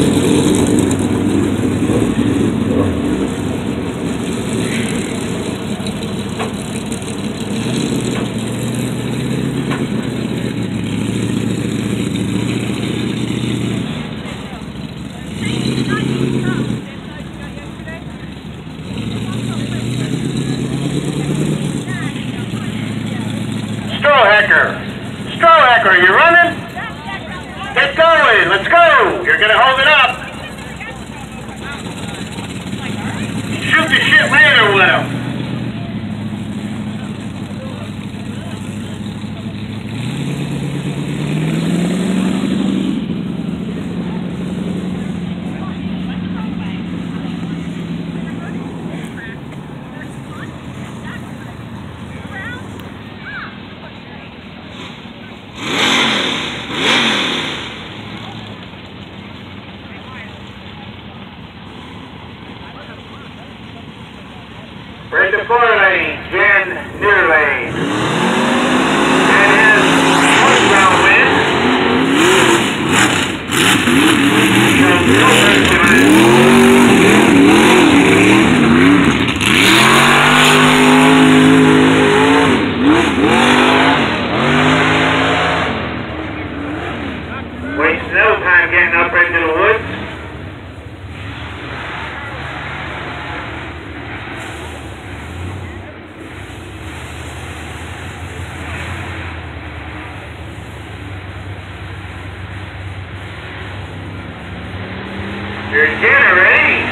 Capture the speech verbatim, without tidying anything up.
Are you running? Get going. Let's go. You're going to hold it up. Shoot the shit later with him. Brenda four lane, Jen near lane. And his northbound wind. Wasting no time getting up into the woods. Your dinner ready?